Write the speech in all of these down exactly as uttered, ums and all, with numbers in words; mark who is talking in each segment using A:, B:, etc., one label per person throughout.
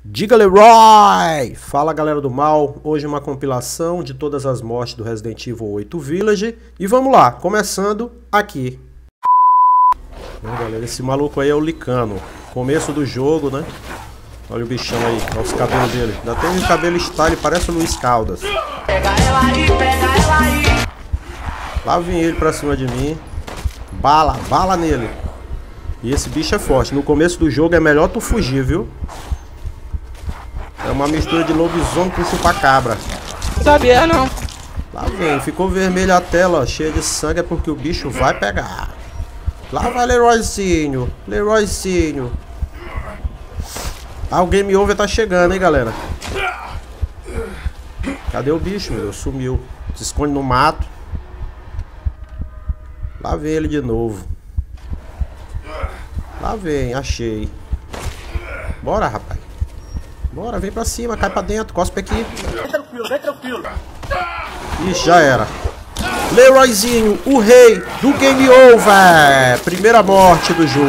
A: Diga Leroy! Fala galera do mal, hoje uma compilação de todas as mortes do Resident Evil oito Village. E vamos lá, começando aqui. Bom, galera, esse maluco aí é o Licano. Começo do jogo, né? Olha o bichão aí, olha os cabelos dele. Ainda tem um cabelo style, parece o Luiz Caldas.
B: Pega ela aí, pega ela aí.
A: Lá vem ele pra cima de mim. Bala, bala nele. E esse bicho é forte. No começo do jogo é melhor tu fugir, viu? É uma mistura de lobisomem com chupacabra.
C: Sabia não.
A: Lá vem, ficou vermelha a tela, ó, cheia de sangue, é porque o bicho vai pegar. Lá vai Leroyzinho, Leroyzinho. Ah, o Game Over tá chegando, hein, galera. Cadê o bicho, meu? Sumiu. Se esconde no mato. Lá vem ele de novo. Lá vem, achei. Bora, rapaz. Bora, vem pra cima, cai pra dentro, cospe aqui.
B: Vem tranquilo, vem tranquilo.
A: Ixi, já era. Leroyzinho, o rei do Game Over. Primeira morte do jogo.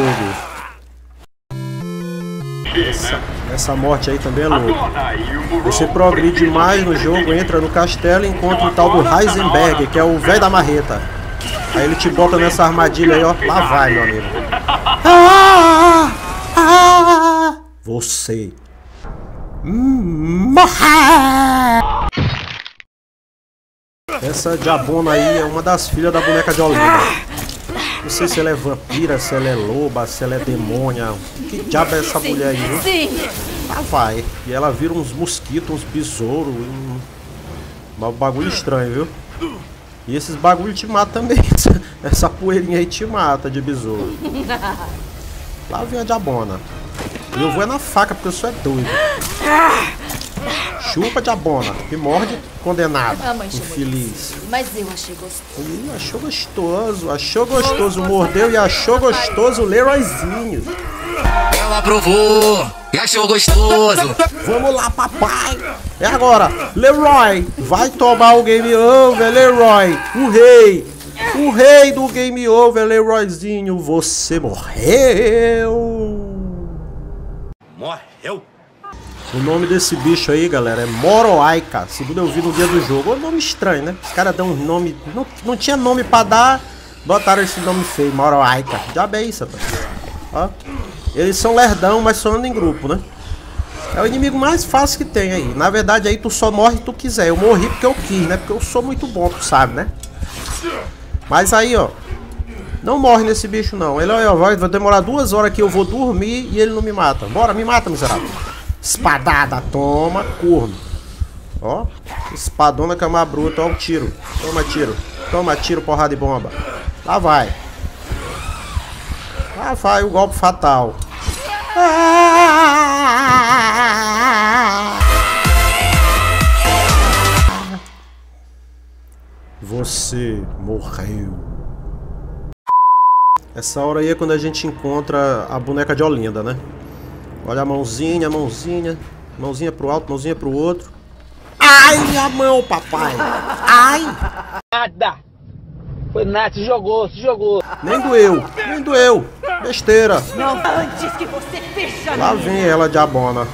A: Essa, essa morte aí também é louca. Você progride mais no jogo, entra no castelo e encontra o tal do Heisenberg, que é o velho da marreta. Aí ele te bota nessa armadilha aí, ó. Lá vai, meu amigo. Ah, ah, você morrer! Essa diabona aí é uma das filhas da boneca de Olinda. Não sei se ela é vampira, se ela é loba, se ela é demônia. Que diabo é essa
D: sim,
A: mulher aí, viu?
D: Sim.
A: Ah, vai. E ela vira uns mosquitos, uns besouros. Um bagulho estranho, viu? E esses bagulho te matam também. Essa poeirinha aí te mata de besouro. Lá vem a diabona. E eu vou é na faca, porque eu sou é doido. Chupa, diabona. Me morde, condenada.
D: A mãe chamou
A: infeliz.
D: de mas eu achei gostoso.
A: Ih, achou gostoso, achou gostoso. Mordeu e achou gostoso o Leroyzinho.
E: Ela provou e achou gostoso.
A: Vamos lá, papai. É agora. Leroy, vai tomar o Game Over, Leroy. O rei. O rei do Game Over, Leroyzinho. Você morreu.
E: Morreu?
A: O nome desse bicho aí, galera, é Moroaika. Segundo eu vi no dia do jogo. É um nome estranho, né? Os caras dão um nome... Não, não tinha nome pra dar. Botaram esse nome feio, Moroaika. Diabo é isso, rapaz. Ó. Eles são lerdão, mas só andam em grupo, né? É o inimigo mais fácil que tem aí. Na verdade, aí tu só morre se tu quiser. Eu morri porque eu quis, né? Porque eu sou muito bom, tu sabe, né? Mas aí, ó. Não morre nesse bicho, não. Ele, ó, vai, vai demorar duas horas que eu vou dormir e ele não me mata. Bora, me mata, miserável. Espadada, toma, corno. Ó, espadona cama bruta, ó o tiro. Toma tiro, toma tiro, porrada de bomba. Lá vai. Lá vai o golpe fatal. Você morreu. Essa hora aí é quando a gente encontra a boneca de Olinda, né? Olha a mãozinha, a mãozinha. Mãozinha pro alto, mãozinha pro outro. Ai, a mão, papai. Ai.
C: Nada. Foi nada, se jogou, se jogou.
A: Nem doeu, nem doeu. Besteira.
D: Não antes que você feche a
A: Lá vem ela, diabona.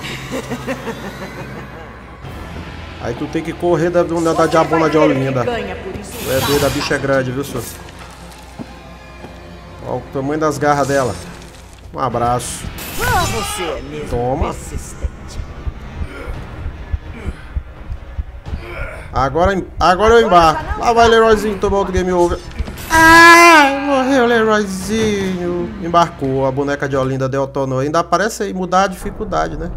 A: Aí tu tem que correr da, da, da diabona de Olinda. É doido, a bicha é grande, viu, senhor? Olha o tamanho das garras dela. Um abraço.
D: Ah, você é mesmo
A: Toma.
D: persistente.
A: Agora, agora eu embarco. Lá vai Leroyzinho, tomou outro Game Over. Ai, morreu Leroyzinho. Embarcou, a boneca de Olinda detonou. Ainda aparece aí mudar a dificuldade, né?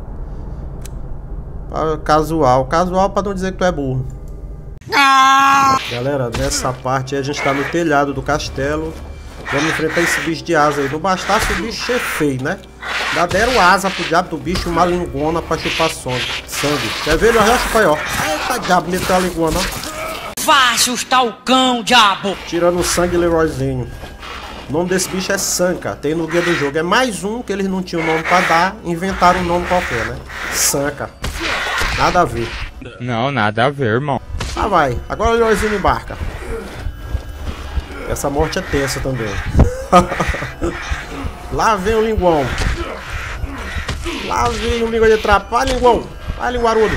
A: Casual, casual pra não dizer que tu é burro. Galera, nessa parte aí a gente tá no telhado do castelo. Vamos enfrentar esse bicho de asa aí. Não bastasse o bicho ser feio, né? Já deram asa pro diabo do bicho, uma lingona pra chupar sangue. Quer ver? Já chupa aí, ó. Eita, diabo, meteu a lingona, ó.
C: Vá assustar o cão, diabo.
A: Tirando o sangue, Leroyzinho. O nome desse bicho é Sanka. Tem no guia do jogo. É mais um que eles não tinham nome pra dar. Inventaram um nome qualquer, né? Sanka. Nada a ver.
F: Não, nada a ver, irmão.
A: Ah, vai. Agora o Leroyzinho embarca. Essa morte é tensa também. Lá vem o linguão. Lá vem o língua de trapo. Vai, linguão. Vai, linguarudo.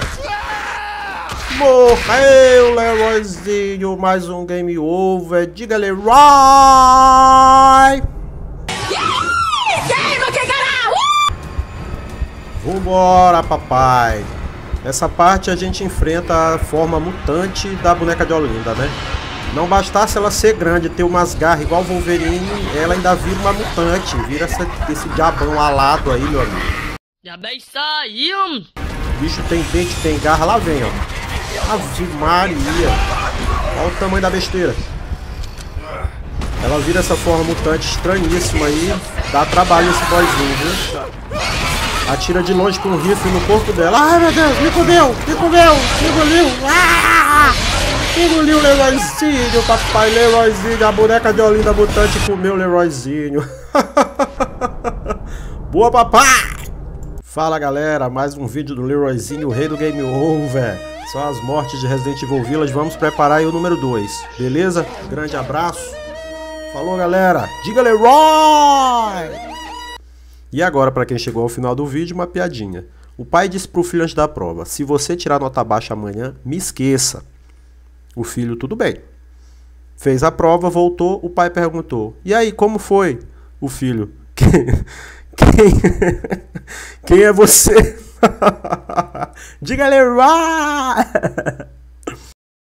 A: Morreu, Leroyzinho. Mais um game over. Diga, Leroy. Vambora, papai. Nessa parte a gente enfrenta a forma mutante da boneca de Olinda, né? Não bastasse ela ser grande, ter umas garras igual o Wolverine, ela ainda vira uma mutante. Vira essa, esse diabão alado aí, meu amigo.
C: Já bem saiu.
A: O bicho tem dente, tem garra. Lá vem, ó. Ave Maria. Olha o tamanho da besteira. Ela vira essa forma mutante estranhíssima aí. Dá trabalho esse boyzinho, viu? Atira de longe com um rifle no corpo dela. Ai, meu Deus, me comeu, me comeu, me engoliu. Ah! Me engoliu o Leroyzinho, papai Leroyzinho. A boneca de Olinda mutante comeu o Leroyzinho. Boa, papai! Fala, galera, mais um vídeo do Leroyzinho, o rei do game over. São as mortes de Resident Evil Village. Vamos preparar aí o número dois, beleza? Grande abraço. Falou, galera. Diga, Leroy! E agora, para quem chegou ao final do vídeo, uma piadinha. O pai disse pro filho antes da prova: se você tirar nota baixa amanhã, me esqueça. O filho, tudo bem. Fez a prova, voltou, o pai perguntou: e aí, como foi? O filho: quem, quem, quem é você? Diga, Leroy!